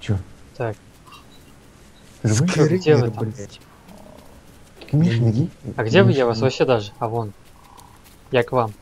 Чё? Так, Ты живой? где вы там? блядь. Миша, беги. А где вы? Миша, Я вас беги. вообще даже. А вон. Я к вам.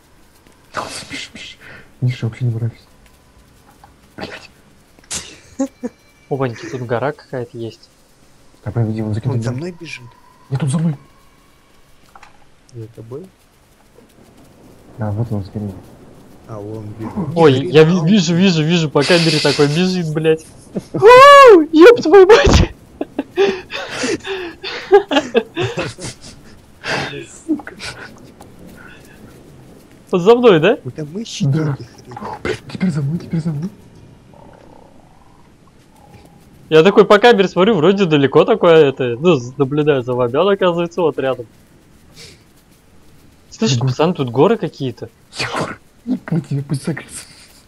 Миша, вообще не нравится. Блять. Опаньки, тут гора какая-то есть. Давай, веди, он закинул. Он за мной бежит. Я тут за мной. За тобой? Да, вот он спереди. А он бежит. Ой, Ни я хрена. вижу, по камере такой бежит, блядь. Оу, ёб твою мать! Вот за мной, да? У тебя мыши Да. деньги хрен. Блять, теперь за мной, теперь за мной. Я такой по камере смотрю, вроде далеко такое это, ну, наблюдаю за вами, он оказывается вот рядом. Слышь, Егор. пацан, тут горы какие-то. Егор, мы тебе пусть закрыться.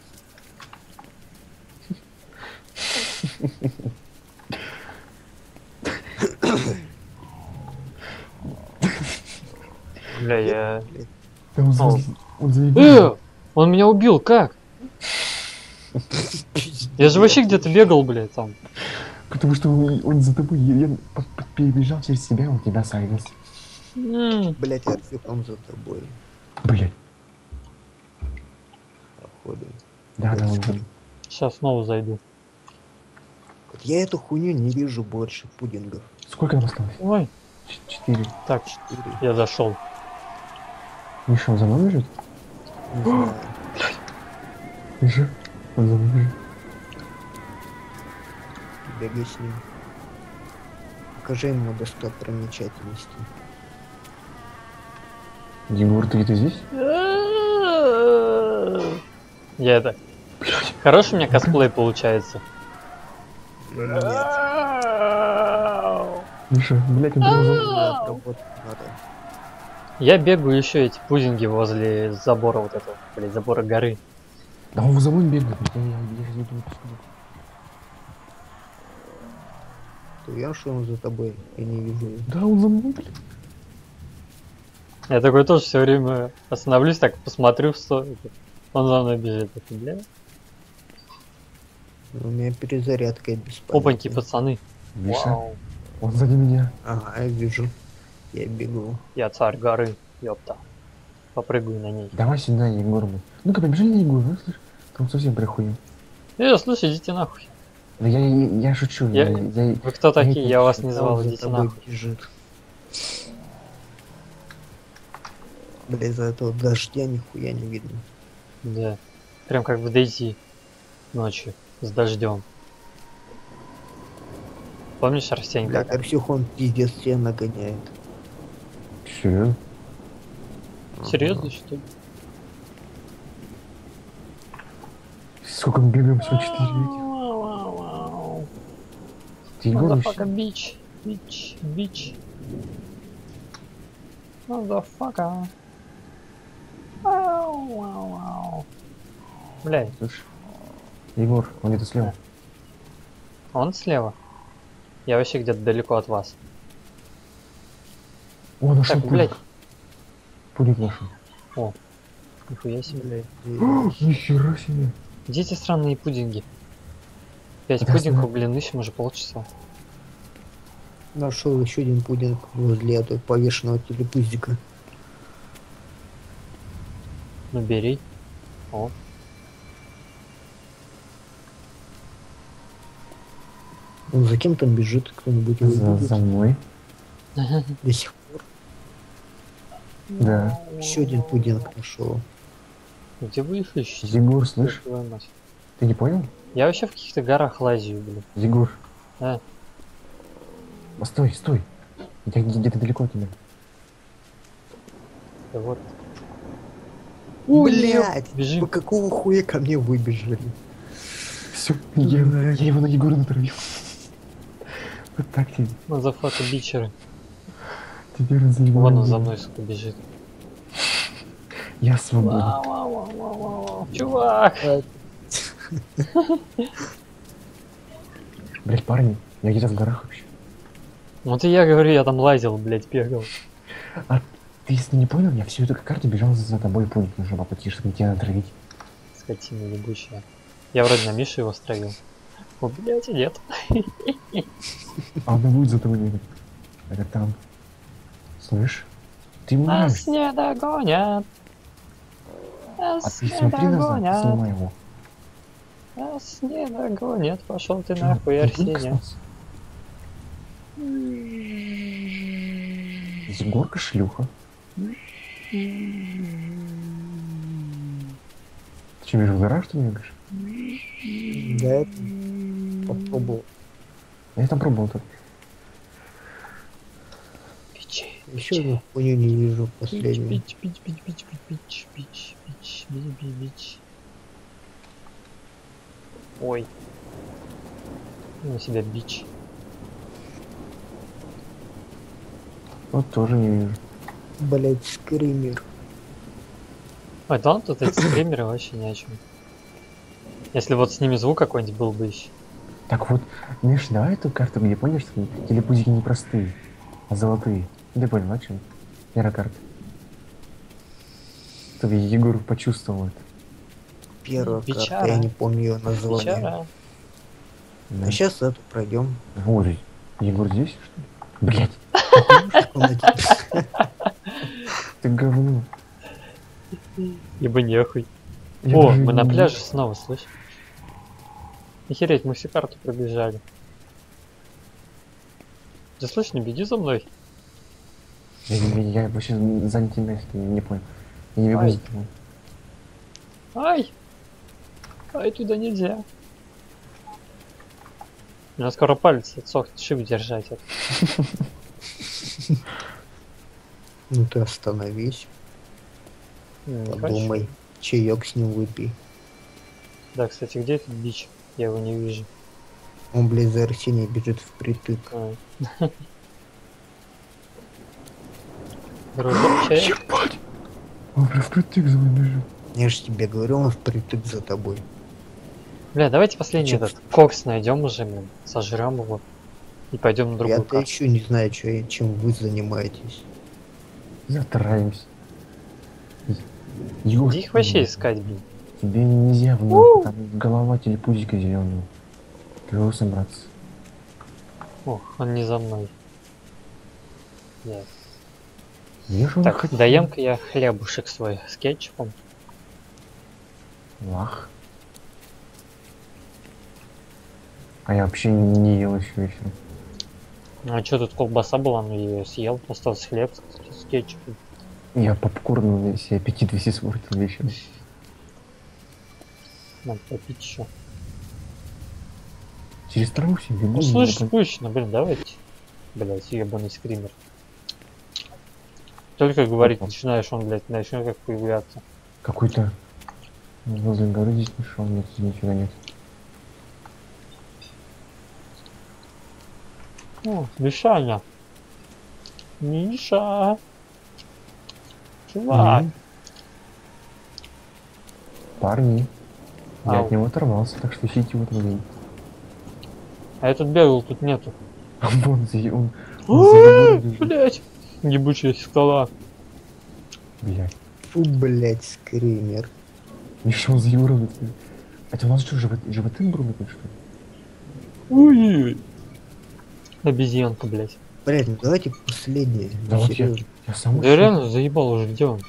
Бля, я... Да он, О. он заебал. Он меня убил, как? Я же вообще где-то бегал, блядь, там. Потому что он за тобой, я перебежал через себя, он тебя сайдился. Блять, Арсик, он за тобой. Блять. Походу. Да, да, он Сейчас снова зайду. Вот я эту хуйню не вижу больше пудингов. Сколько нам осталось? Ой, 4. так, 4. я зашел. Миша, он за мной бежит? Не знаю. Миша, он за мной бежит. Бегай с ним. Покажи ему достопримечательности. Егор, ты где-то здесь? Я это... Хороший у меня косплей получается. Нет, Миша, блять, он прямо за мной. надо отработать надо. Я бегаю еще эти пудинги возле забора вот этого, блядь, забора горы. Да он за мной бегает, я же не думаю, что... Ты уверен, что он за тобой? Я не вижу его. Да, он за мной, блядь. Я такой тоже все время остановлюсь, так посмотрю в сторону. Он за мной бежит. Такой, бля. У меня перезарядка бесполезна. Опаньки, пацаны. Миша, Вау. он сзади меня. Ага, я вижу. Я бегу. Я царь горы, ёпта. Попрыгаю на ней. Давай сюда, Егор. Ну-ка, побежи на Егор, ну, слышь? Там совсем прихуел. Слушай, идите нахуй. Да я шучу, Я- Вы кто такие? Я вас не Да, звал, он за идите тобой нахуй. бежит. Бля, из-за этого дождя нихуя не видно. Да. Прям как в Дейзи ночью с дождем. Помнишь, Арсень? Бля, Арсюхон пиздец все нагоняет. Серьезно? Серьезно, что ли? Сколько мы бегаем? Всего 4 этих. Ты Егор Motherfucker, вообще... bitch. Bitch, bitch. Motherfucker. Блядь, Слышь? Егор, он где-то слева. он слева. Я вообще где-то далеко от вас. О, нашел Так, блядь. пулик нашел. Нихуя себе. Блядь, Нихера себе. Где эти странные пудинги? 5 Да, пудингов, стой. блин, ищем уже полчаса. нашел еще один пудинг возле этого повешенного телепузика. Ну бери. О. Он за кем там бежит? Кто-нибудь его видит? За мной. До сих пор. Да. Еще один пудинг нашел. Где вы их ищете? Егор, слышь? Твою мать. Ты не понял? Я вообще в каких-то горах лазю, блин. Егор. А. Стой, стой. Я где-то далеко от тебя. Да вот. Блять! Бежим. Вы какого хуя ко мне выбежали? Все, я его на Егора натравил. Вот так тебе. Мазафака бичеры. Теперь он за Егора. Вон он за мной, сука, бежит. Я свободен. Вау. Чувак! Блять, парни, я где-то в горах вообще. Вот и я говорю, я там лазил, блять, бегал. А ты если не понял, я всю эту карту бежал за тобой, понял, нужно по пути, чтобы тебя натравить. Скотина ебучая. Я вроде на Мишу его стравил. О, блядь, нет. А она будет за тобой бегать. Это там. Слышь? Ты ему Нас нравишься. не догонят. А Нас ты не смотри назад, догонят. снимай его. Нас не догонят. Пошел ты Чё, нахуй, ты Арсений. выкоснулся? Егорка шлюха. Ты что, вижу, в гараж что бегаешь? Да, это попробовал. Я там пробовал тут. Пичи, Еще одну хуйню не вижу пич, последнюю. пич, пич, пич, пич, пич, пич, пич, пич, пич, пич. Ой. На себя бич. Вот тоже не вижу. Блять, скример. Ой, да ладно, тут эти скримеры вообще ни о чем. Если вот с ними звук какой-нибудь был бы еще. Так вот, Миш, давай эту карту, где понял, что телепузики не простые, а золотые. Ты понял, о чем? Первая карта. Чтобы Егор почувствовал это. Первая Бичара. карта, я не помню ее название. Бичара. Да. А сейчас эту пройдем. Вот, Егор здесь, что ли? Блять, ты говно. Ибо нехуй. Я О, даже мы на не- пляже снова, слышь? Охереть, мы всю карту пробежали. Ты слышь, не беги за мной. Я вообще занят не понял. Я не бегу Ай. за тобой. Ай! Ай, туда нельзя. У меня скоро палец отсохнет, шип держать. Ну ты остановись, Не хочу. подумай, чаек с ним выпей. Да, кстати, где этот бич? Я его не вижу. Он, блядь, за Арсенией бежит впритык. А. Дружочек. Ебать! Он прям впритык за мной бежит. Я же тебе говорю, он впритык за тобой. Бля, давайте последний Чё? этот кокс найдем уже, блин. Сожрем его. И пойдем на другую Я-то карту. еще не знаю, чем вы занимаетесь. Затараемся. Егор, Где их вообще искать, блин? тебе нельзя в ногу, там голова телепузика зеленого. Пёсом, братцы. Ох, он не за мной. Нет. Ешь он Так, хоть даем-ка я хлебушек свой с кетчупом. лах. А я вообще не ел еще вечером. Ну а что тут колбаса была, ну я ее съел. Остался хлеб с кетчупом. Я попкорн весь аппетит весь испортил вечером. Надо попить еще. Через траву себе Ну слышь, скучно, блин, давайте. Блять, ебаный скример. Только говорить начинаешь, он, блядь, начнет как появляться. Какой-то возле горы здесь нашел, нет, здесь ничего нет. О, Мишаня. Миша. Чувак. Парни. Я Ау. от него оторвался, так что ищите его там. А я тут бегал, тут нету. А вон за он за Егором бежит. Блять. Ебучая скала. Блядь. Фу, блядь, скример. Еще он за Егором бежит. Это у нас что, животы брумят, что ли? Ой. Обезьянка, блять. Блядь, ну давайте последнее. Да вот серьезно. я сам Да я реально заебал уже, где он?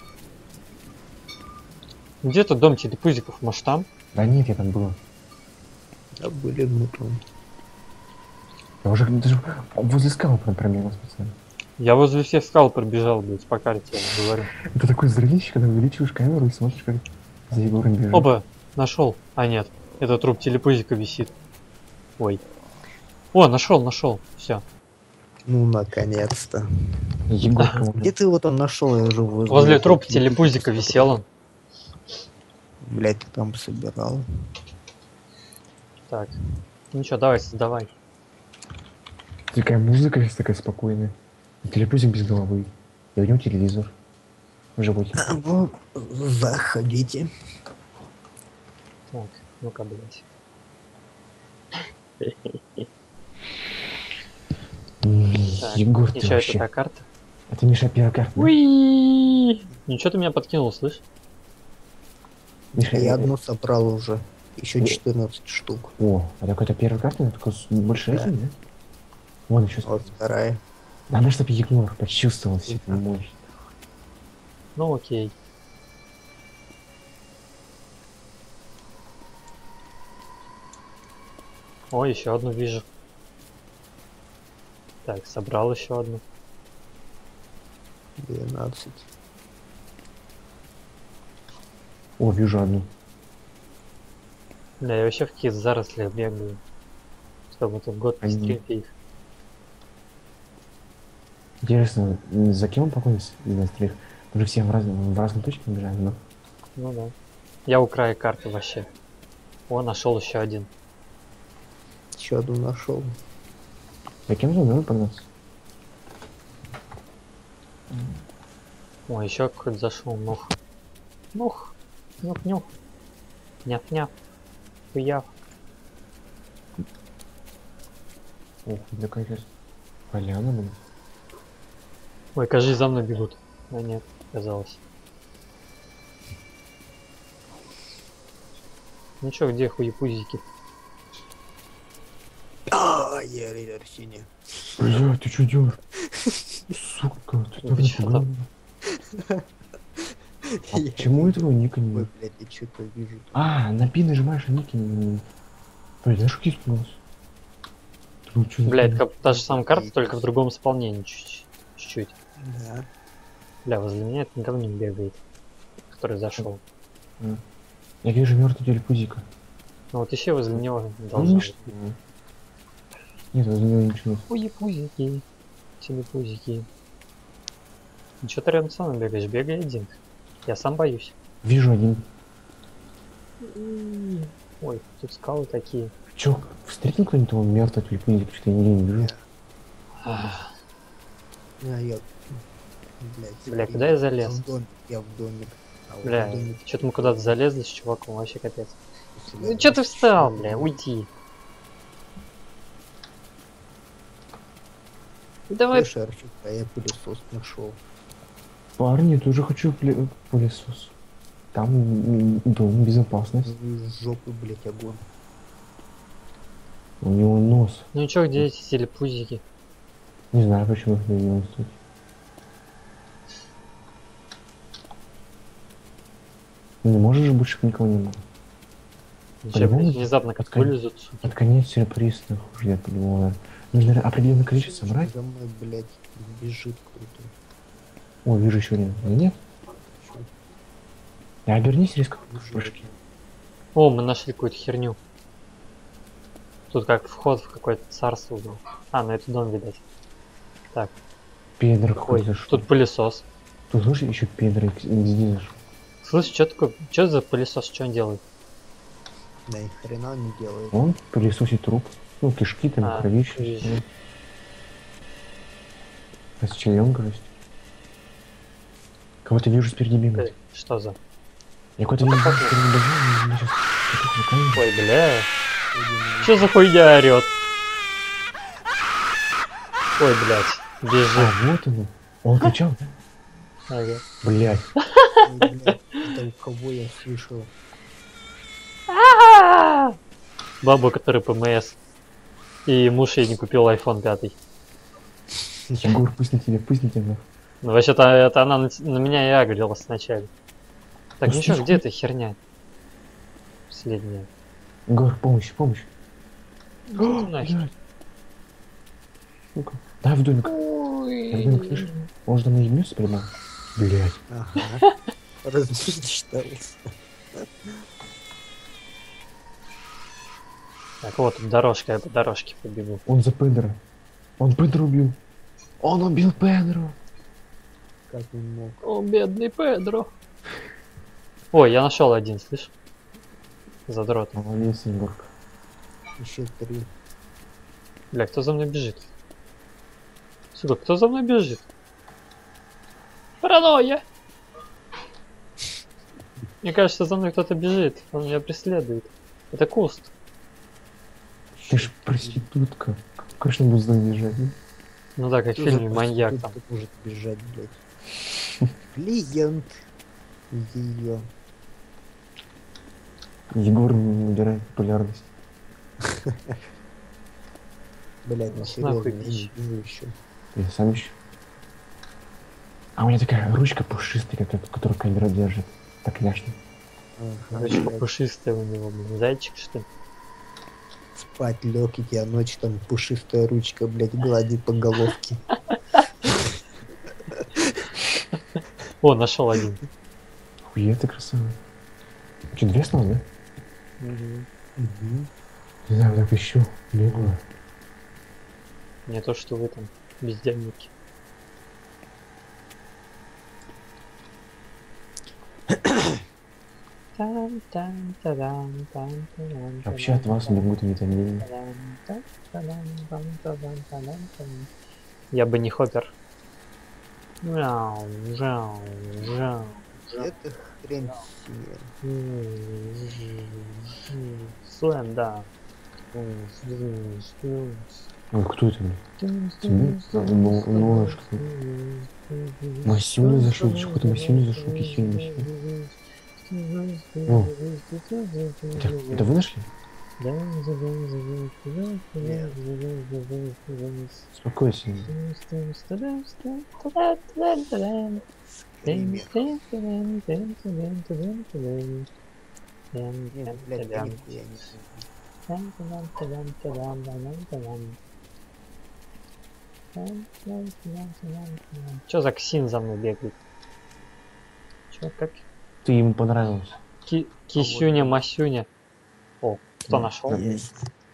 Где-то дом телепузиков, может там? Да нет, я там был. Да были мы там. Я уже даже возле скалы прям пробегал специально. Я возле всех скал пробежал, блять, по карте, я вам говорю. Это такой зрелище, когда увеличиваешь камеру и смотришь, как за Егором бежит. Оба, нашел. А нет, это труп телепузика висит. Ой. О, нашел, все. Ну, наконец-то. Егор, Где ты его там нашел? Я уже Возле этого трупа телепузика висел он. Блядь, ты там собирал. Так. Ну что, давай, создавай. такая музыка сейчас такая спокойная. И телепузик без головы. И у него телевизор. В животе. Ну, заходите. Так, ну-ка, блять. Егор, ты Еще это вообще. та карта. Это Миша первая карта. да? Уи! Ничего ты меня подкинул, слышь? Миша, Я одну собрал уже. Еще 14 штук. О, а так это первая карта, только больше Да. этим, да? Вон еще. Вот вторая. Надо, чтобы Егор почувствовал всю эту мощь. Ну окей. О, еще одну вижу. Так, собрал еще одну. 12. О, вижу одну. Бля, я вообще в каких зарослях бегаю. Чтобы тут год Они- пострелить их. Интересно, за кем он погонится из нас троих? Мы же все в разные точки бежали, но... Ну да. Я у края карты вообще. О, нашел еще один. Еще одну нашел. За кем же он погнаться? О, еще какой-то зашел. Нух. Нух. Нюх-нюх. Няф-няф. Хуяв. Ох, такая сейчас поляна, блин. Ой, кажись, за мной бегут. А нет, казалось. Ну чё, где хуепузики? Я рейдер синий. Бля, ты чё делаешь? Сука, ты так Вы чё напугал. А почему этого ника не Ой, видно? блядь, я что-то вижу. А, на пи нажимаешь, а ники не... Блин, знаешь, как испугался? Ты чё за Бля, это хуйня? как та же самая карта, только в другом исполнении чуть-чуть. Да. Бля, возле меня это никого не бегает, который зашел. Я вижу мертвый телепузика. Ну вот еще возле него Ну, должно не быть. что? Нет, возле него ничего нет. Хуепузики. Телепузики. Ну чё ты рядом со мной бегаешь? Бегай один. Я сам боюсь. Вижу один. Ой, тут скалы такие. Чё, встретил кто-нибудь его мертвого телепузика? Что-то я нигде не вижу. Ах, А я... Блядь, Бля, куда я залез? Я в домик. А вот Бля, в домик что-то мы куда-то залезли с чуваком, вообще капец. сюда. Ну чё ты встал, бля, уйди. Давай. Шарчик, а я пылесос нашел. Парни, тоже хочу пылесос. Там дом, безопасность. Из жопы, блядь, огонь. У него нос. Ну чё, где эти телепузики? Не знаю, почему их не видел, кстати. Не можешь же больше никого не было. Чё, По-любому блядь, внезапно как подкон- вылезут, суки. Под конец сюрприз, нахуй, я понимаю. Нужно определенное количество собрать. За мной, блядь, бежит круто. О, вижу еще один. А нет? Чё? Да обернись резко в Бежит. прыжке. О, мы нашли какую-то херню. Тут как вход в какое-то царство был. А, на этот дом, видать. Так, Педро ой, какой зашел. тут пылесос. Тут слышишь, еще Педро здесь зашел. Слышь, что такое? Что за пылесос? Что он делает? Да и хрена не делает. Он пылесосит труп. Ну, кишки там, А, кровища. кровища. Расчленка есть. Кого-то вижу спереди бегать. Что за? Я какой-то вижу спереди бежал, но меня сейчас... Ой, бля. Что за хуйня орет? Ой, блядь. Бежит. А, вот он. Он кричал. Ага. Блядь. Ой, блядь, это у кого я слышал? Баба, которая ПМС. И муж ей не купил iPhone 5. Егор, пусть на тебе, пусть на тебя. Ну, вообще-то это она на меня и агрелась вначале. Так, Ну, ну что, слишком- где эта херня? Последняя. Егор, помощь, помощь. Иди ты нахер. Блядь. Сука. Дай в домик. Я в домик, слышишь? Он же там наебнется прямо. Блядь. Ага. Размечтался. Так, вот тут дорожка, я по дорожке побегу. Он за Педро. Он Педро убил. Он убил Педро. Как он мог? О, бедный Педро. Ой, я нашел один, слышь? Задрот. Молодец, Егорка. Еще 3. Бля, кто за мной бежит? Сука, кто за мной бежит? Паранойя! Мне кажется, за мной кто-то бежит. Он меня преследует. Это куст. Ты ж проститутка. Как конечно будет за ней бежать? Ну? Ну да, как в фильме «Маньяк» там. Может бежать, блядь. Клиент. Ее. Егор набирает популярность. Блять, ну Нахуй серьезно, я пищ. не вижу еще. Я сам ищу. А у меня такая ручка пушистая, которую камера держит. Так няшно. Ручка пушистая у него, блин. Зайчик, что ли? Спать лег, и тебя ночью там пушистая ручка, блять, гладит по головке. О, нашел один. Хуя ты красава. Че, две снова, да? Мгм. Не знаю, так ищу. Бегаю. Не то, что вы там, бездельники. Вообще от вас бегут витамины. Я бы не хоппер. Мяу, мяу, мяу, Это хрень себе. Слэм, да. Ой, кто это, блин? Тебе? Ну, что? Масюня зашел, что-то Масюня зашел, Кисюня, Масюня. О, это вы нашли? Успокойся. Нет, блядь, я нихуя не знаю. Чё за ксин за мной бегает? Чё, как? Ты ему понравился. Кисюня, Масюня. О, кто нашел? Есть.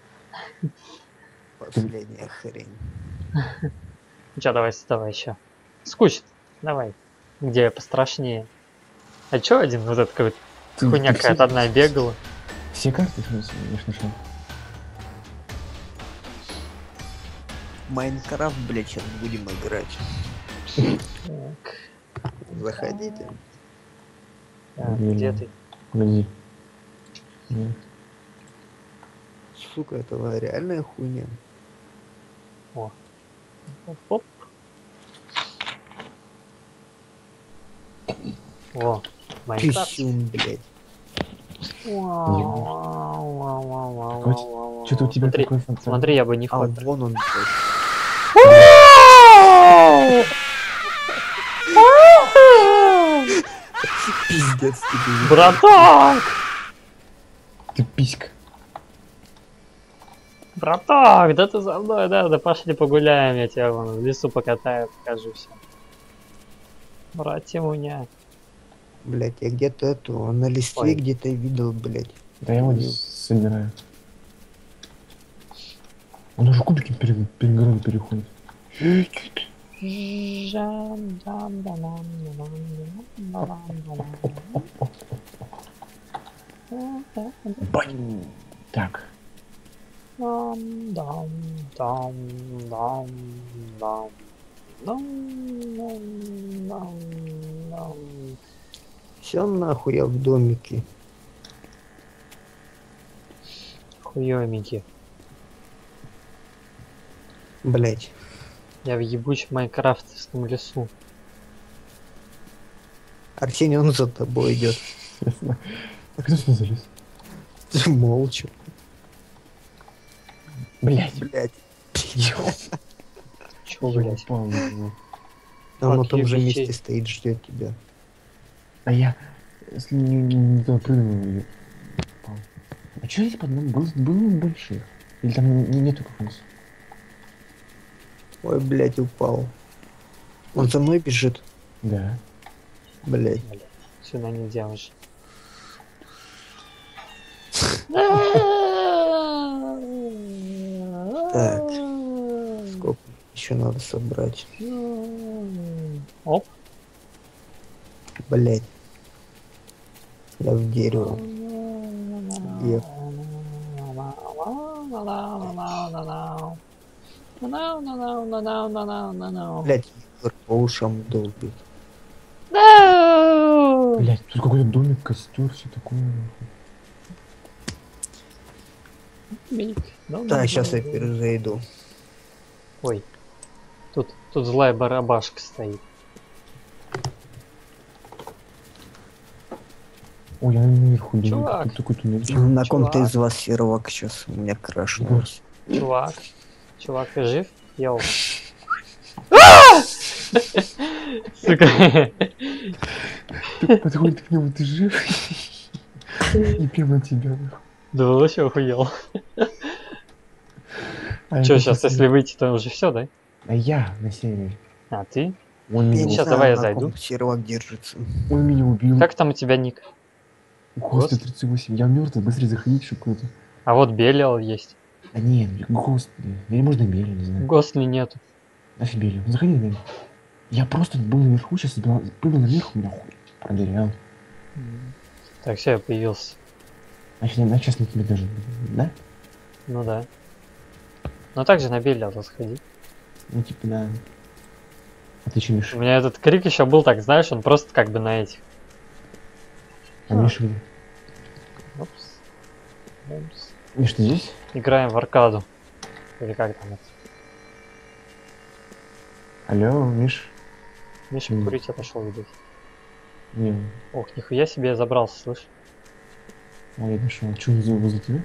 Последняя хрень. Чё, давай еще. Скучно. Давай. Где пострашнее. А чё один вот этот какой-то хуйня какая-то одна бегала? Все карты, в смысле, я ж нашел. Майнкрафт, блядь, сейчас будем играть. Так, Заходите. так, где ты? Погоди. Нет. Сука, это реальная хуйня. Оп. О, Майнкрафт. Писюн, блядь. Что-то у тебя Смотри, такой фантазия. смотри, я бы не А хоппер. вон он, блядь. Пиздец тебе. Братан! Ты писька. Братан, да ты за мной, да пошли погуляем, я тебя вон в лесу покатаю, покажу все. Братимуня. Блядь, я где-то эту на листве Ой. где-то видел, блядь. Да я вот собираю. Он уже кубики перегороды переходит. Бань! Так. Все нахуй я в домике. Хуёмики. Блядь. Я в ебучем майнкрафтовском лесу. Арсений, он за тобой идет. Ясно. А кто сюда залез? Молча. Блять. Блядь. Чё, блядь? Упал на него. Он на Вот том же ебичей. месте стоит, ждет тебя. А я, если не туда прыгнул, я упал. А что здесь под нами? Было больших? Или там нету как раз? Ой, блядь, упал. Он за мной бежит. Да. Блядь. Блядь, сюда нельзя уже. Так. Сколько еще надо собрать? Оп. Блядь. Я в дерево. Блядь, Егор по ушам долбит. Блять, тут какой-то домик, костер, все такое. Так, сейчас я перезайду. Ой. Тут злая барабашка стоит. Ой, я наверху думаю, Чувак. такой туннель. На ком-то Чувак. из вас сервак сейчас у меня крашнулось. Чувак. Чувак, ты жив? Йоу. Сука. Подходит к нему, ты жив? И прямо на тебя. нахуй. Да вообще охуел. А Че, это сейчас, если выйти, то уже все, да? А я на севере. А ты? Он Я меня, не Сейчас, знаю, давай я на зайду. ком сервак держится. он меня убил. Как там у тебя ник? Гост 38. Я мертвый, быстрее заходить, чтобы кто-то. А вот Белиал есть. А нет, Гост. Или можно Бели, не знаю. Госли нету. Нафиг Бели. Ну, заходи, Бели. Я просто был наверху, сейчас прыгнул наверху, меня хуй проверял. Так, все, я появился. Значит, сейчас на тебе даже. Да? Ну да. Ну так же на Белиал сходи. Ну, типа, да. А ты че, У Миша? меня этот крик еще был, так знаешь, он просто как бы на этих. А Миша где? Опс. Опс. Миш, ты здесь? Играем в аркаду. Или как там это? Алло, Миш? Миша курить отошел, видать. Не, Ох, нихуя себе я забрался, слышь. я дошел. Че, он возле тебя?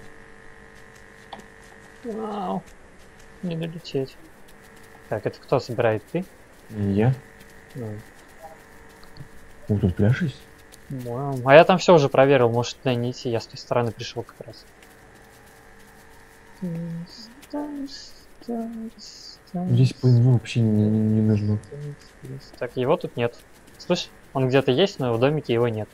Вау. Не долететь. Так, это кто собирает? Ты? Я? Ну, О, тут пляж есть? вау. А я там все уже проверил, может туда не идти, я с той стороны пришел как раз. Здесь ПНВ вообще не нужно. Так, его тут нет. Слышь, он где-то есть, но в домике его нет.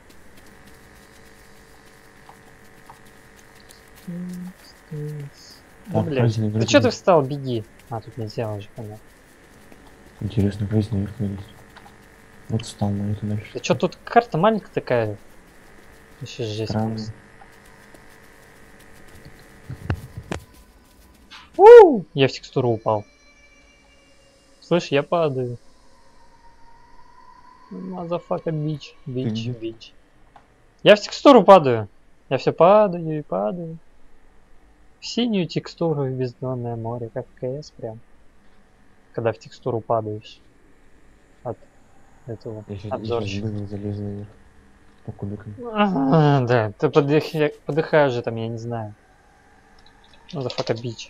Да, Так, блядь. праздник Ты вроде что ты бы. встал? Беги. А, тут нельзя уже, понятно. Интересно, праздник наверх есть. Вот встал на это дальше. Да что тут карта маленькая такая? Еще жесть. Странно. просто. У! Я в текстуру упал. Слышь, я падаю. Мазафака бич, бич, где? бич. Я в текстуру падаю. Я все падаю и падаю. В синюю текстуру и бездонное море, как в КС прям. Когда в текстуру падаешь. От этого Я сейчас обзорчика. залезу наверх. По кубикам. Ага, да, ты подыхаешь же там, я не знаю. Мазафака бич.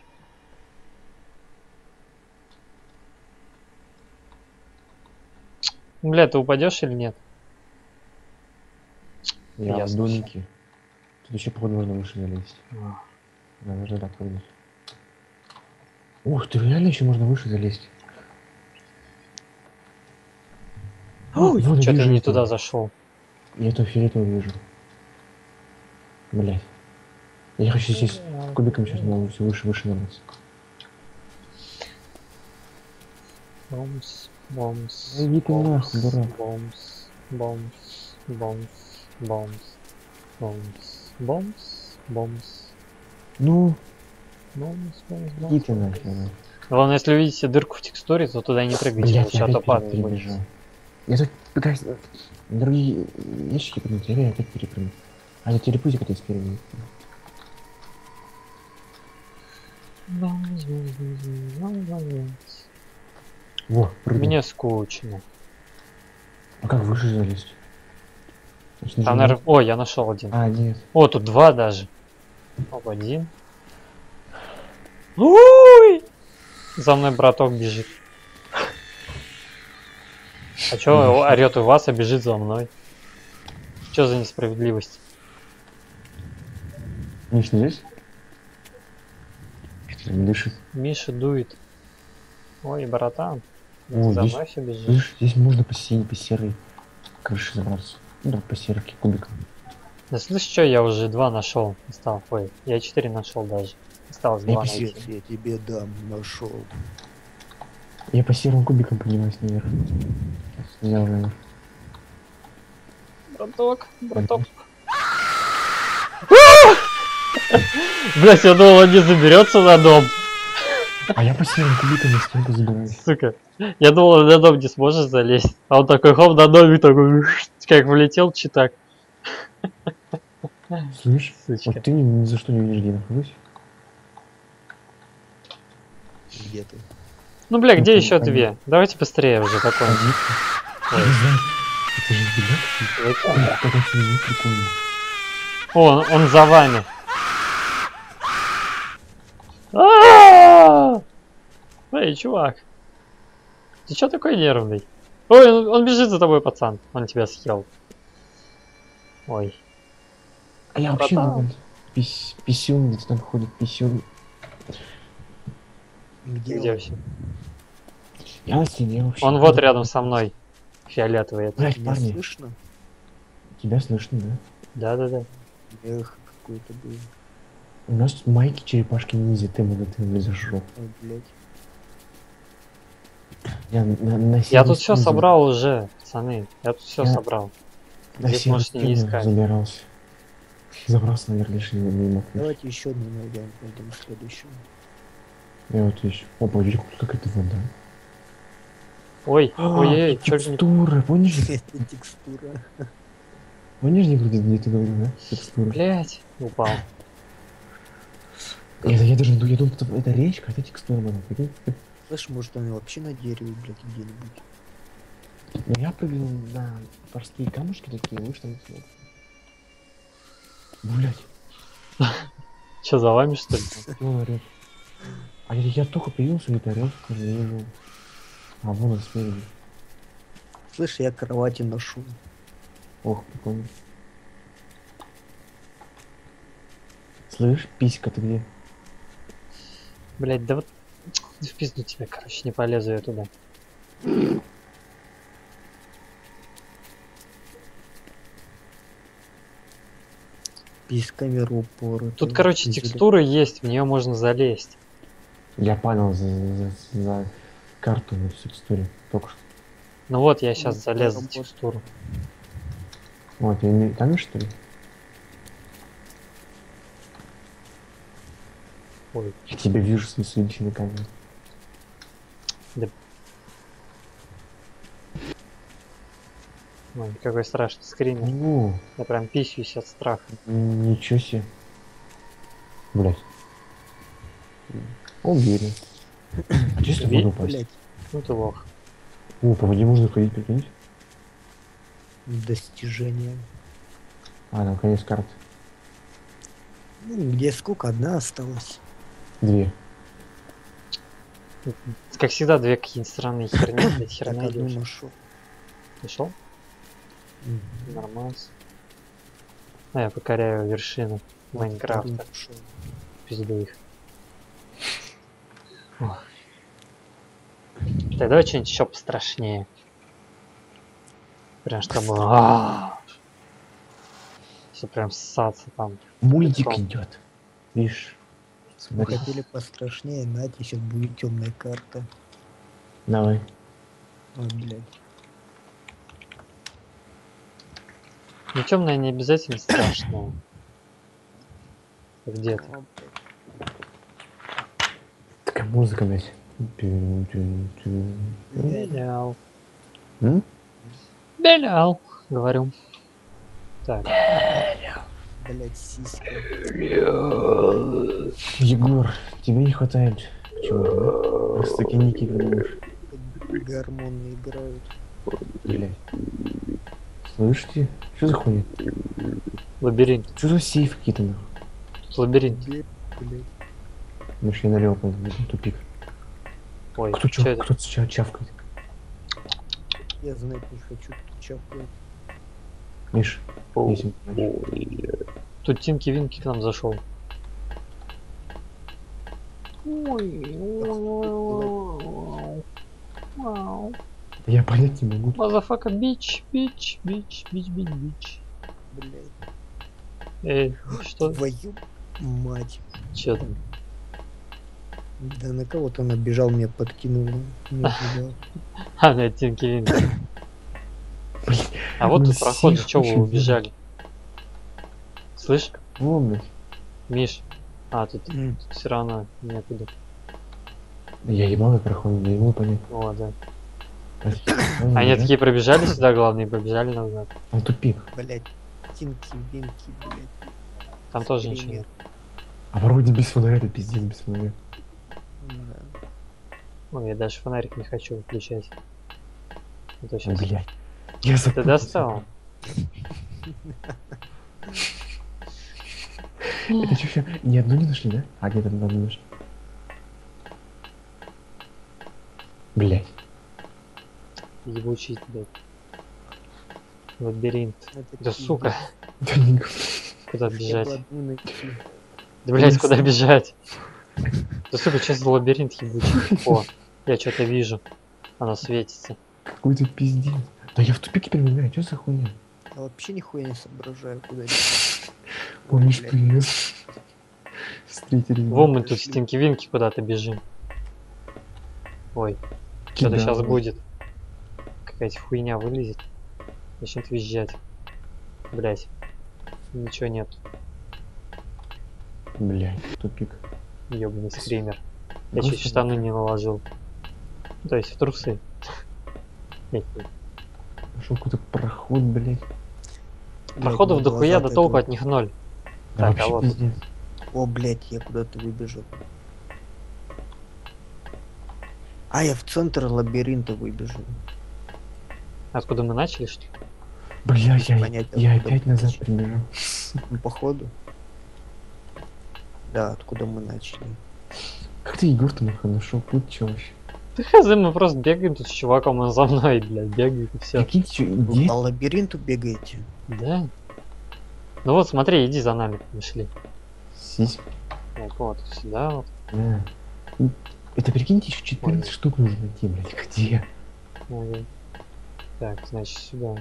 Бля, ты упадешь или нет? Я в Ясно. домике. Тут еще, походу, можно выше залезть. Да, можно так прыгнуть. Ух ты, реально еще можно выше залезть. Ой, вон, Что ты вижу не этого. туда зашел? Я этого фиолетового вижу. Блять. Я хочу здесь кубиком сейчас могу все выше набраться. Бомс, бомс, Иди ты нахуй, дурак. бомс, бомс, бомс, бомс, бомс, бомс, бомс, Ну, бомс, бомс, иди бомс. ты нахер. Главное, если увидите дырку в текстуре, то туда не прыгайте, Блять, лучше, я а то опять падать будет. перебежал. Я тут пытаюсь на другие ящики прыгнуть, я опять перепрыгну. А я телепузик опять спереди. Бомс, бомс, бомс, бомс, бомс. Во, прыгнул. Мне скучно. А как выше залезть? Значит, Там, нажимать? наверное... О, я нашел один. А, нет. О, тут два даже. Оп, один. Ой! За мной браток бежит. А чё орёт у вас, а бежит за мной? Чё за несправедливость? Миш, не здесь? Что-то не дышит. Миша дует. Ой, братан. О, За здесь, мной все бежит. слышь, здесь можно по синей, по серой крыше забраться. Ну, да, по серке кубикам. Да слышь, что я уже 2 нашел. Осталось. Ой, я 4 нашел даже. Осталось 2 найти. Писец, я тебе дам, нашел. Я по серым кубикам поднимаюсь наверх. Я уже наверх. Браток, браток. Блять, я думал, он не заберется на дом. А я по серым кубикам на стенку забираюсь. Сука. Я думал, он на дом не сможет залезть. А он такой, хоп, на домик такой, как влетел, читак. Слышь, Сучка. вот ты ни за что не увидишь, где я нахожусь. Где ты? Ну, бля, где Ну, еще понятно. 2? Давайте быстрее уже такой. Я не знаю. Это же беда. Ой. Как отсюда прикольно. Он за вами. А-а-а! Эй, чувак. Ты чё такой нервный? Ой, он бежит за тобой, пацан. Он тебя съел. Ой. А я вообще Братан. думал, писюн, где-то там ходит писюн. Где Где он? все? Я на стене вообще. Он вот рядом со мной. Фиолетовый. это. Блять, Меня парни, слышно? тебя слышно, да? Да-да-да. Эх, какой-то был. У нас тут майки черепашки ниндзя, ты зашел. Ой, блядь. Я на Я синюю тут все стену собрал уже, пацаны. Я тут все Я- собрал. На Здесь синюю можете не стену искать. забирался. Забрался наверх, лишь не мог. Давайте еще одну найдем, пойдем следующую. Я вот еще. Опа, видишь, какая-то вода. Ой, ой, чё ж не... Текстура, помнишь? Это текстура. Помнишь, где ты говорил, да? Текстура. Блять, упал. Я даже я думал, это речка, это текстура, мама. Прикинь? Слышь, может она вообще на дереве, блядь, где-нибудь? Но я прыгнул на простые камушки такие, вы что не смог. Блять, Че, за вами что ли? он орёт. А я только появился, и орёт, я не вижу. А вон он спереди. Слышь, я кровати ношу. Ох, прикольно. Слышь, писька, ты где? Блять, да вот... В пизду тебя, короче, не полезу я туда. Писками упоры. Тут, короче, текстуры есть, в нее можно залезть. Я понял за карту на текстуре. Только что. Ну вот, я сейчас Ну, залез в работа. текстуру. Вот, я не там что ли? Ой, Я тебя вижу с личной камеры. ой, какой страшный скример. О, Я прям писюсь от страха. ничего себе. Блять. Уверен. А чисто Ви- можно упасть? Блядь, Ну ты лох. О, по воде можно ходить, прикинь? достижение. А, там конец карты. Ну, где сколько? Одна осталась. 2. Как всегда, две какие-нибудь странные херни. Блять, Так, херня одну идёшь. нашел. Нашел? Мгм. Нормально. А я покоряю вершины Майнкрафта. Вторую нашел. Пизду их. Ох. Так, давай что-нибудь еще пострашнее. Прям чтобы... Все прям ссаться там. Мультик Лицом. идет. Видишь? Мы Смотри. хотели пострашнее, Нате сейчас будет темная карта. Давай. Ой, блядь. Ну темная не обязательно страшная. Где ты? О, блядь. Такая музыка, блядь. Белял. М? Белял, говорю. Так. Блядь, сиська. Егор, тебе не хватает чего-то, да? Просто такие ники придумаешь. Гормоны играют. Блядь. Слышите? Что за хуйня? Лабиринт. Что за сейф какие-то нахуй? Тут лабиринт. Блядь. Может, я налево пойду, тупик. Ой, Кто что это? кто чавкает? Я знать не хочу, тут чапает. Миш, если не понимаешь. Тут Тинки-Винки к нам зашел. Я понять не могу. Мазафака бич, бич, бич, бич, бич, бич. Блядь. Эй, что? Твою мать. Че там? Да на кого-то набежал, меня подкинул. Не туда. А, на Тинки-Винки. А вот Ну, тут проход, всех чего вы очень убежали? Слышь, О, блядь. Миш? А, тут М. все равно некуда. Я ебал проход, я не могу понять. Вот, да. Он, Они да? такие пробежали сюда, главные, побежали назад. Он тупик. Блядь. Тинки-винки, блядь. Там тоже ничего Скример. нет. А вроде без фонаря, это пиздец без фонаря. Да. Ой, я даже фонарик не хочу выключать. А то Ой, сейчас... блядь. Я Ты запутался. достал? Это что, все? Ни одну не нашли, да? А где-то одну нашли. Блять. Ебучий, блядь. Лабиринт. Это Да пиздец. сука, Да не куда Хотя бы бежать? одну найти. Да блять, куда бежать? Да сука, что за лабиринт ебучий? О, я что-то вижу. Она светится. какой-то пиздец. Да я в тупике переминаю, что за хуйня? Я вообще нихуя не соображаю, куда идти. Помнишь, блядь. привет. Встретились. Вон мы тут Пошли. стинки-винки куда-то бежим. Ой, что-то сейчас Кидал. будет. Какая-то хуйня вылезет. Начнет визжать. Блять. Ничего нет. Блять, тупик. Ёбаный скример. Я Просто чуть штаны не наложил. То есть в трусы. Нашел какой-то проход, блять. Проходов Блядь, дохуя, да глаза толку так от них ноль. Да Так, вообще а вот. пиздец. О, блядь, я куда-то выбежал. А, я в центр лабиринта выбежал. Откуда мы начали, что ли? Бля, Без понятия, я откуда опять назад начали. прибежал. Ну, походу. Да, откуда мы начали. Как ты Егор-то нахуй нашел путь, чё вообще? Да хз, мы просто бегаем тут с чуваком, он за мной, блядь, бегает и все. Прикиньте, чё, Вы где? по лабиринту бегаете? Да. Ну вот, смотри, иди за нами, нашли. Сись. Так, вот, сюда вот. Да. Это прикиньте, еще 14 Ой. штук нужно найти, блядь. Где? Ага. Так, значит, сюда.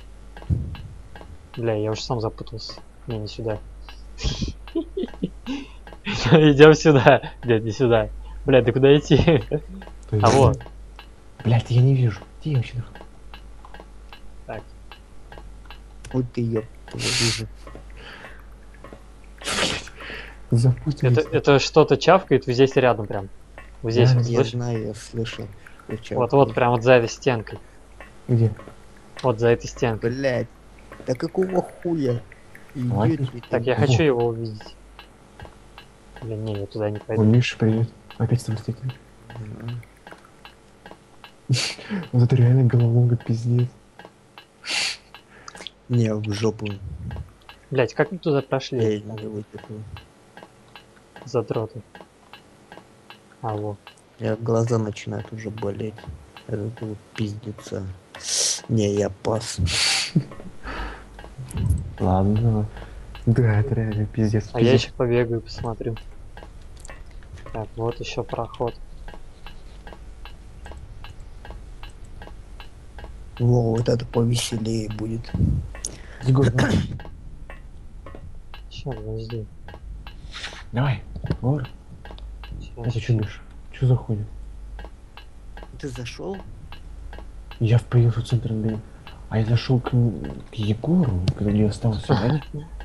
Бля, я уже сам запутался. Не сюда. Идем сюда. Нет, не сюда. Бля, да куда идти? А вот. Блядь, я не вижу. Где я вообще нахуй? Так, Вот ты ёб, вижу. Запутался. это что-то чавкает вот здесь рядом прям. Вот здесь Да, вот, Я слышь? знаю, я слышал. Вот прям вот за этой стенкой. Где? Вот за этой стенкой. Блять, да какого хуя? Ладно. Идёте Так, ты? я хочу его увидеть. Блин, не, я туда не О, пойду. Миша, привет. Опять самостоятельно. Мгм. Вот это реально головоломка, пиздец. Не, в жопу. Блять, как мы туда Я прошли? не вытерплю. Задроты. А, вот. Я глаза начинают уже болеть. Это было пиздеца. Не, я пас. Ладно. Да, это реально пиздец. А я Пиздец. еще побегаю, посмотрю. Так, вот еще проход. Во, вот это повеселее будет. Егор, давай. Сейчас, подожди. Давай. Егор. Щас, Это что, Миша? Что за хуйня? Ты зашел? Я появился в центр Андрея. А я зашел к Егору, когда я остался, да?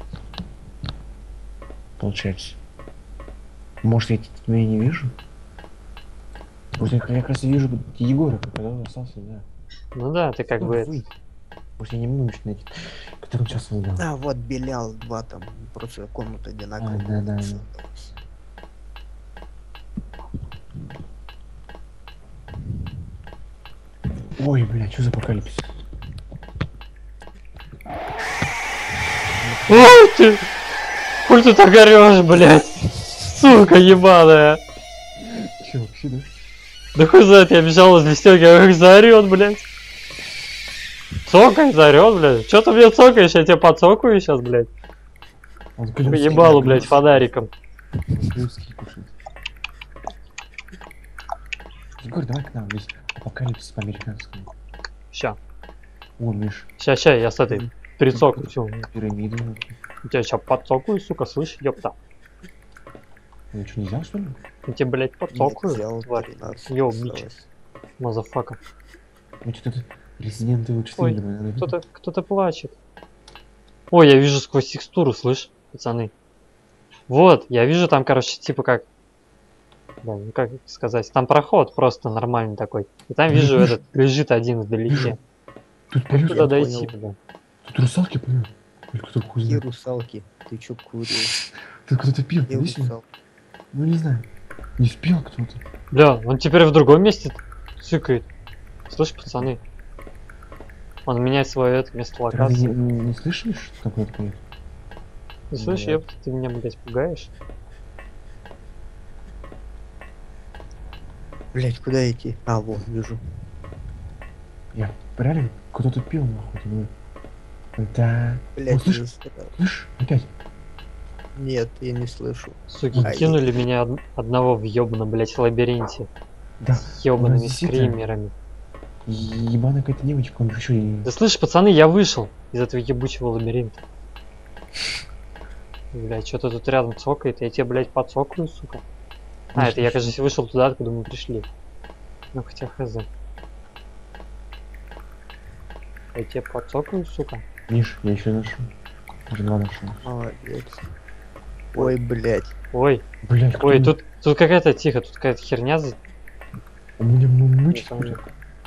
Получается. Может, я тебя и не вижу? Может, я как раз и вижу Егора, когда он остался, да. Ну да, ты как бы это. Вы. Может, я не могу ничего найти. Который час выдал. А, вот белял два там. Просто комната одинаковая. А, да. Ой, бля, что за апокалипсис? Ой ты! Хуй ты так орешь, блядь! Сука ебаная! Че, вообще, да? Да хуй знает, я бежал из листёнки, а как заорёт, блядь! Цокай, заорёт, блядь! Чё ты мне цокаешь? Я тебе подцокаю сейчас, блядь! Он По ебалу, блядь, фонариком. Русский кушает. Егор, давай к нам, здесь апокалипсис по-американскому. Ща, О, Миш, ща, я с этой прицокаю. Всё. пирамиду. Я тебя сейчас подцокаю, сука, слышь, ёпта. Ну что, нельзя, что ли? Я тебе, блядь, подцокаю, взял тварь. 13. Йоу, осталось. Мич, мазафака. Ну что-то Resident Evil 4 Ой, давай, надо. Кто-то плачет. Ой, я вижу сквозь текстуру, слышь, пацаны. Вот, я вижу там, короче, типа как... Да, ну как сказать, там проход просто нормальный такой. И там вижу этот, лежит один вдалеке. Тут Как полет, туда я дойти, понял. бля? тут русалки поют. Или кто-то хуй Какие знает. русалки? Ты чё курил? Тут кто-то пил, Где иди сюда. русалки? Ну не знаю. Не спел кто-то. Бля, он теперь в другом месте цыкает. Слышь, пацаны? Он меняет свое это место Разве локации. не слышали, что такое поет? Ты слышишь, Нет. ёпта, ты меня, блядь, пугаешь? Блять, куда идти? А, вот, вижу. Я реально кто-то пил нахуй. Ну, да. Блять, слышь, засрал. слышь, опять. Нет, я не слышу. Суки, Ай. кинули меня одного в ёбаном, блядь, лабиринте. Да. С ёбаными здесь это- скримерами. Ебаная какая-то девочка, он еще и... Да слышь, пацаны, я вышел из этого ебучего лабиринта. Блядь, что-то тут рядом цокает, я тебе, блядь, подцокаю, сука. А, это я, кажется, вышел туда, откуда мы пришли. Ну, хотя хз. Я тебе подцокаю, сука. Миш, я еще нашел. Уже два нашел. Молодец. Ой, блять. Ой, Блять, ой, тут какая-то, тихо, тут какая-то херня. У меня мучит. Там же-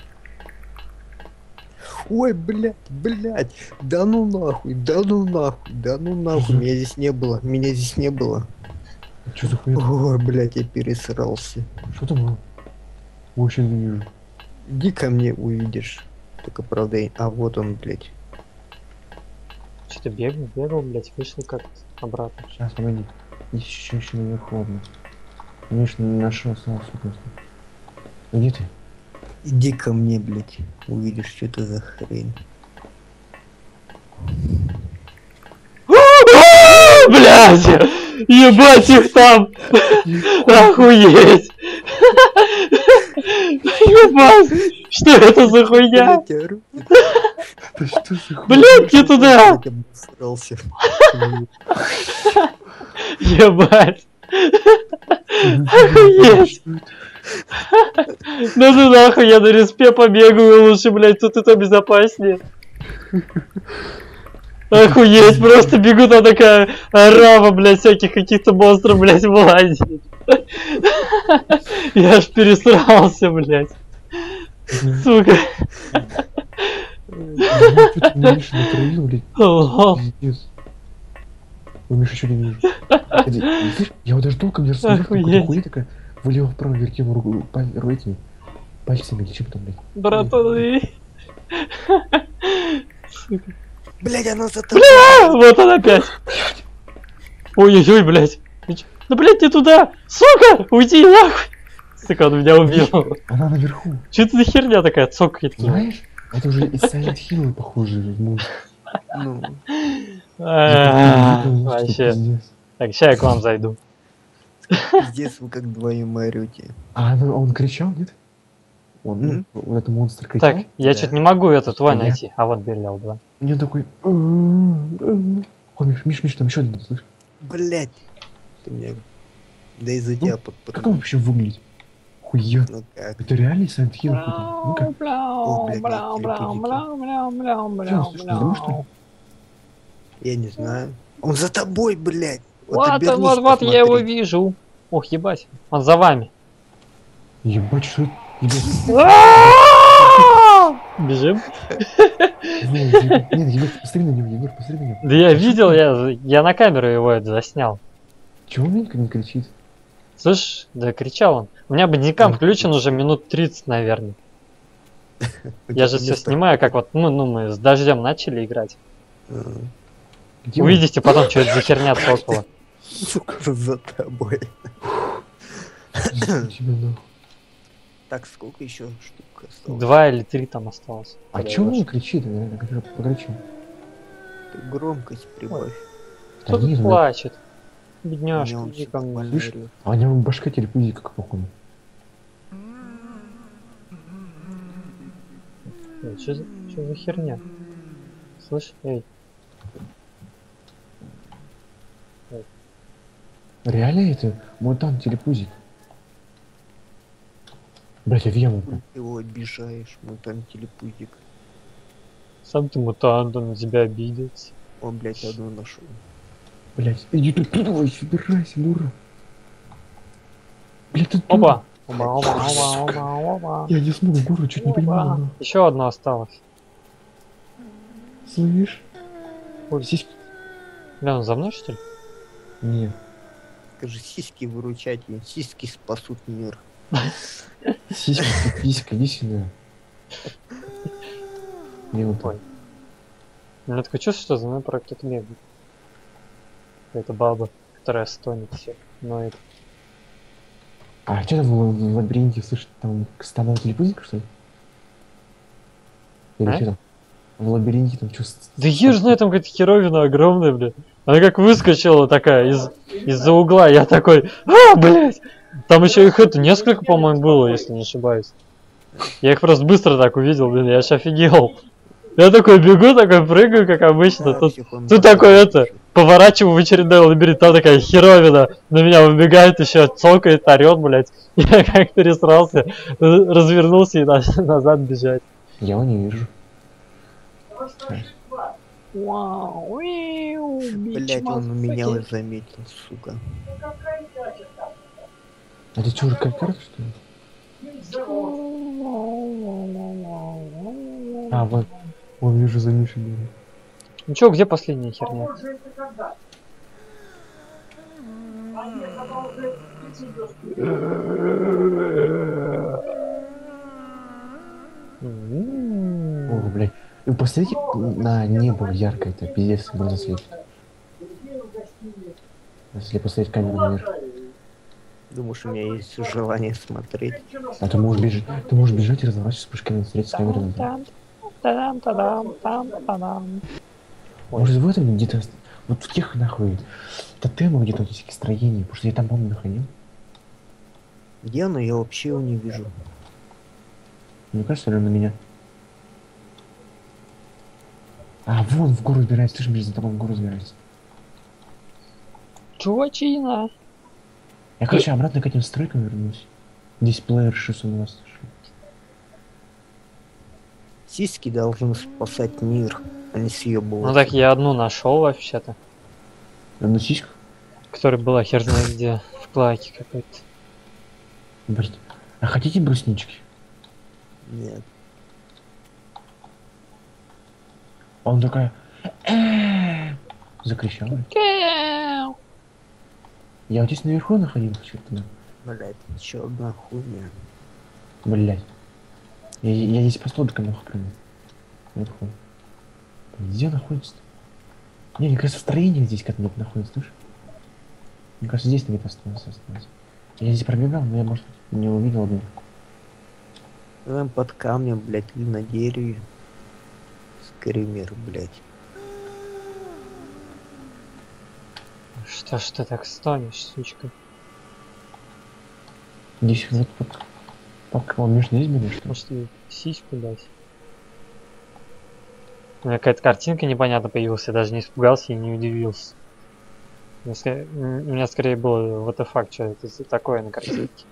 Ой, блять, блять. Да ну нахуй, да ну нахуй, да ну нахуй. Меня здесь не было, меня здесь не было. Что за хуйня? Ой, блять, я пересрался. Что там было? Вообще не вижу. Иди ко мне, увидишь. Только правда, а вот он, блять. Что-то бегал, блядь, вышел как-то обратно. Сейчас, погоди. Еще наверху, ладно. Конечно, нашел снова, сука. Где ты? Иди ко мне, блять. Увидишь, что это за хрень. Блядь! Ебать их там! Охуеть! Ебать! Что это за хуйня? Блядь, я ору. Да что за хуйня? Блядь, не туда! Блядь, я обосрался. Ебать! Охуеть! Ну ты нахуй, я на респе побегаю лучше, блядь, тут это безопаснее. Охуеть, просто бегу, там такая орава, блядь, всяких каких-то монстров, блядь, вылазит. Я аж пересрался, блядь. Сука. Что-то меня Миша натравил, блядь. Ого. Пиздец. Ой, Миша, что не вижу. Видишь, я вот даже толком не рассмотрел, Охуеть. какая-то хуйня такая. Влево-вправо вертел руку, этими пальцами или чем там, блядь. Братаны. Сука. Блядь, она за тобой. Вот он опять. Ой-ой-ой, блядь. Ну, блядь, не туда. Сука, уйди нахуй. Сука, он меня убил. Она наверху. Что это за херня такая цокает? Знаешь? Это уже из Silent Hill похоже. Ну, Вообще. Пиздец. Так, сейчас я к вам зайду. пиздец, вы как вдвоем орете. А он кричал, нет? Он, ну, вот этот монстр кричал. Так, я Да. что-то не могу этот твой Я- найти. А вот Берлял 2. И он такой... Ой, Миш, там еще один, слышь? Блядь. Ты меня... Да из-за тебя Как он подпрыгнул. вообще выглядит? Хуя. Ну как? Это реальный Silent Hill какой-то? Ну-ка. О, блядь, Чё, слышь, не знаешь, что ли? Я не знаю. Он за тобой, блядь. Вот, обернись, вот, я его посмотри. вижу. Ох, ебать. Он за вами. Ебать, что это? Ебать. Бежим? Во, ебать. Нет, Егор, посмотри на него, Егор, посмотри на него. Да я видел, я на камеру его это заснял. Чего он не кричит? Слышь, да кричал он. У меня бандикам Да. включен уже минут 30, наверное. У Я тебя же все место- снимаю, как вот, ну, мы с дождем начали играть. Где он? Увидите потом, что это за херня цокала. Сука, за тобой. Тебя нахуй. Так, сколько еще штук осталось? 2 или 3 там осталось. А Когда чего я он вышел. кричит? Я покричу. Ты громкость прибавь. Кто тут нет, ну, плачет? У Бедняжка, меня он иди всё ко мне. нормально Слышь? орёт. А у него башка телепузика, как походу. Что за херня? Слышь, эй, Реально это мутант телепузик? Блять, я в яму. Ты его обижаешь, мой там телепузик. сам ты мутант, он на тебя обидится. О, блядь, одну нашел. Блять, иди тут, давай, собирайся, дура. Блять, тут... Опа! Оба. Я не смог, гору, чуть не понимаю. Еще одно осталось. Слышь? Ой. Сиськи? Бля, он за мной что ли? Нет. Скажи, сиськи выручать, и сиськи спасут мир. Сиськи, писька, иди сюда. Не вот так. Ой. У меня такое чувство, что за мной про кто-то бегает. какая-то баба, которая стонет все. Но это... А что там в лабиринте слышишь? Там становится телепузик, что ли? Или А? что там? В лабиринте там что? Да ешь знает, там какая-то херовина огромная, блядь. Она как выскочила такая из-за угла. Я такой, блядь. Там еще их это несколько, по-моему, было, если не ошибаюсь. Я их просто быстро так увидел, блин, я аж офигел. Я такой бегу, такой прыгаю, как обычно. Тут такой это, поворачиваю в очередной лабиринт, там такая херовина на меня выбегает, еще цокает, орет, блядь. Я как пересрался, развернулся и начал назад бежать. Я его не вижу. Вау, Блять, он меня уже заметил, сука. А ты что, уже как карта, что ли? А, вот. Вон, вижу за Мишей. бегает. Ну чё, где последняя херня? О, блядь. И посмотрите на небо яркое, это пиздец, глаза светит. Если посмотреть камеру наверх. Думаешь, у меня есть желание смотреть? А ты можешь бежать и разворачиваться с прыжками, смотреть с камеры наверх. Может в этом где-то, вот в тех нахуй, тотемах где-то эти строения, потому что я там, по-моему, находил. Где оно? Я вообще его не вижу. Мне кажется, он на меня. А, вон в гору сбирается, слышишь, блин, за тобой в гору сбирается. Чувачина. Я, короче, обратно к этим стройкам вернусь. Здесь плеер 6 у нас. Сиськи должны спасать мир, а не съебываться. Ну так я одну нашел вообще-то, Одну сиську? которая была хер знает где, в плаке какой-то. Подожди. А хотите бруснички? Нет. Он такая... Закричала. Я вот здесь наверху находился что-то. Блять, еще одна хуйня. Блять. Я здесь по столбикам нахуй прыгну. Наверху. Где находится-то? Не, мне кажется, в строении здесь как-то находится, слышишь? Мне кажется, здесь где-то остался. Я здесь пробегал, но я, может, не увидел одну. Там под камнем, блять, или на дереве. Скример, блять. Что ж ты так стонешь, сучка? Здесь вот пока он между измерил, что ли? Может ей сиську дать? У меня какая-то картинка непонятно появилась, я даже не испугался и не удивился. У меня скорее было WTF, что это за такое на картинке.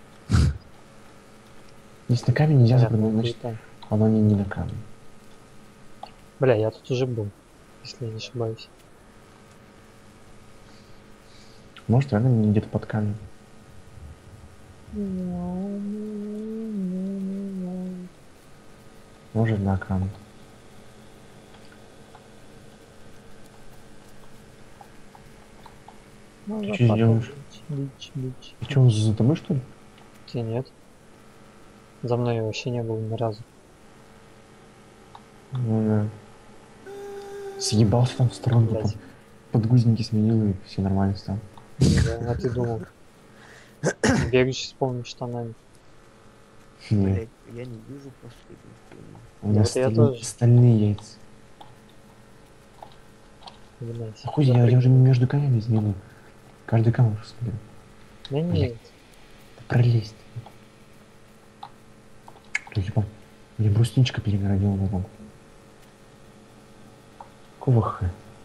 Здесь на камень нельзя Понятно, запрыгнуть, значит, хуета. оно не на камень. Бля, я тут уже был, если я не ошибаюсь. Может, реально где-то под камнем. Может, на камень. Можно Ты что потом делаешь? бить. И что, он за тобой, что ли? Тебе нет. За мной вообще не было ни разу. Ну да. Съебался там в сторону, Блядь. потом подгузники сменил и все нормально стало. Да, а ты думал. Бегаешь с полными штанами. Нет. Блять, я не вижу последнюю хуйню. У меня Вот я тоже. стальные яйца. Блядь. Хуй, я уже между камнями изменил. Каждый камень уже соберу. Да нет. Да пролезть. Да ебан. Мне брусничка перегородила вагон. Какого х?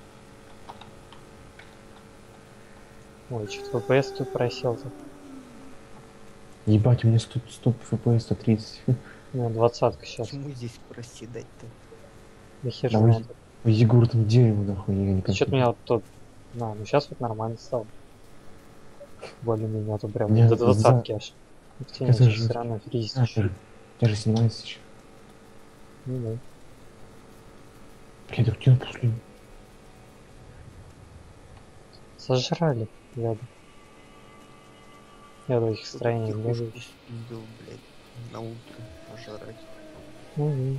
Ой, что-то FPS тут просел-то. Ебать, у меня 100 FPS 130. У меня 20-ка сейчас. Почему здесь проседать-то? Да хер Давай. знает. Ой, Егор, там дерево нахуй, я не Что-то меня вот тут... ну сейчас вот нормально стало. Более-менее, а то прям Мне до за- 20-ки аж. Хотя Это нет, же- все равно фризит. А, я же снимается еще. Ну да. Блядь, где он последний? Сожрали, рядом. Я до этих строений не Тихушку буду. спиздил, блять, на утро пожрать. Угу.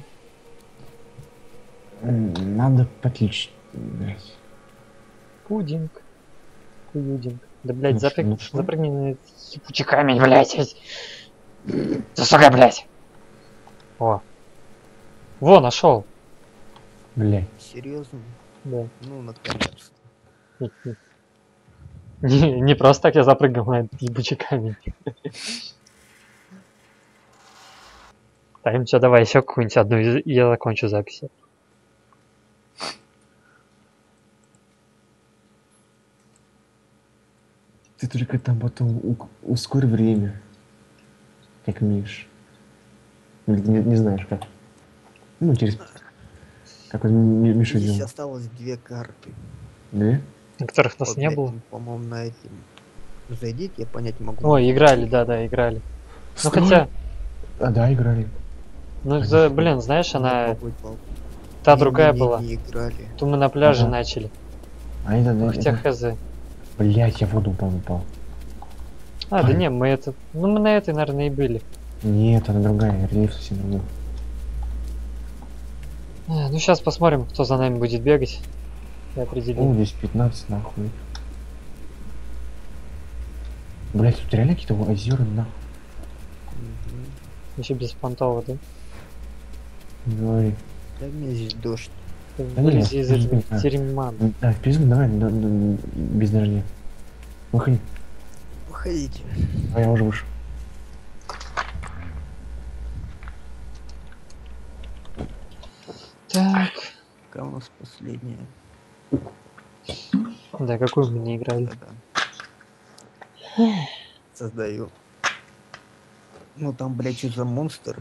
Надо подлечить, блядь. Пудинг. Хуюдинг. Да, блядь, Ну что, ну что? запрыгни на этот ебучий камень, блядь. Да, сука, блядь. О. Во, нашел. Блядь. Серьезно? Да. Ну, наконец. Не просто так я запрыгнул на этот ебучий камень. Так, ну что, давай еще какую-нибудь одну, и я закончу запись. Ты только там потом ускорь время. Как Миш. Не знаешь как. Ну, через... Как он Миша Здесь делал. осталось 2 карты. Да? На которых нас Вот, не блядь, было. там, по-моему, на этим зайдите, я понять не могу. Ой, играли, да, играли. Ну Стой! хотя, А, да, играли. ну Конечно. блин, знаешь, она Могу, та не, другая не, была. Не играли. То мы на пляже Ага. начали. А это... Хотя хз. Блять, я в воду упал. А, да Ай. не, мы это. Ну мы на этой, наверное, и были. Нет, она другая, рельеф совсем другой. Ну сейчас посмотрим, кто за нами будет бегать. И О, определим. здесь 15 нахуй. Блять, тут реально какие-то озера нахуй. Мгм. Еще без понтова, да? Не говори. Да, у меня здесь дождь. Вылези из этого не, дерьма. Да, пизду, давай, без дождя. Выходи. Выходите. А я уже вышел. Так. Какая у нас последняя? Да, какую мы не играли? Да-да. Создаю. Ну там, блядь, что за монстр?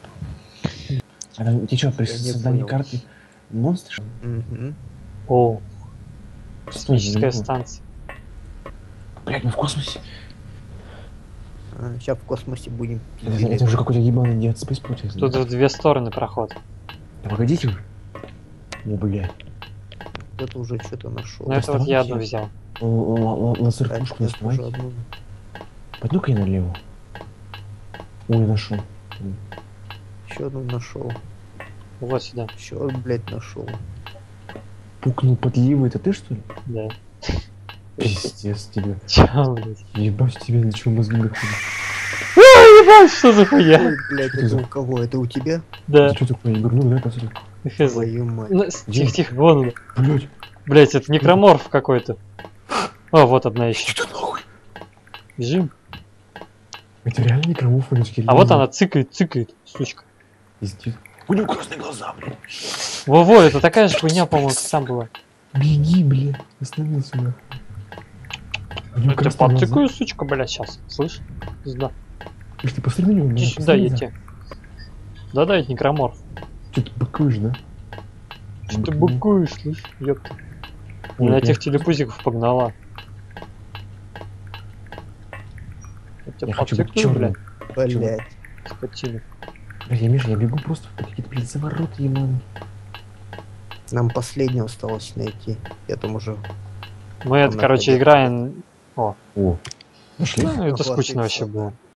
А там, ты что, при Я не создании понял. карты монстр? Угу. О, Стой, космическая станция. Блять, мы в космосе. Сейчас в космосе будем. Это уже какой-то ебаный Dead Space получается. Тут да? в две стороны проход. Да погодите уже. О, блядь. Кто-то уже что-то нашел. Ну это вот я одну Доставайте. взял. Лазер Так, пушку я доставайте. тоже одну. Пойду-ка я налево. Ой, нашел. Еще одну нашел. Вот сюда. Еще, блядь, нашел. Пукнул подливы, это ты что ли? Да. Пиздец тебе. Чё, блядь? Ебать тебе на чем мозги доходят. Ой, ебать, что за хуя? Ой, блядь, Что это за- у кого? Это у тебя? Да. Ты что такое? Я говорю, ну давай посмотрим. Хз. Твою мать. Ну, Где? тихо, вон он. Блять, Блять, это некроморф какой-то. О, вот одна еще. что нахуй? Бежим. Это реально некроморф или скелет? А вот она цикает, сучка. Пиздец. У него красные глаза, блядь. Во-во, это такая же хуйня, по-моему, как там была. Беги, блядь. Остановился нахуй. У него Это красные глаза. подцикаю, сучка, блядь, сейчас. Слышь? Пизда. Слушай, ты посмотри на него. Иди сюда, я тебе. Да-да, это некроморф. Что ты быкуешь, да? Что ты букуешь, слышь? Ёпта. Не на тех телепузиков погнала. Я тебя Я хочу быть подцикаю, черным. блядь, Блядь. скотина. Блядь, я, Миша, я бегу просто по какие-то, блядь, завороты ебаные. Нам последнего осталось найти. Я там уже... Мы это, Там короче, находил. играем... О, О, нашли? ну, это Охваты скучно вообще всё. было.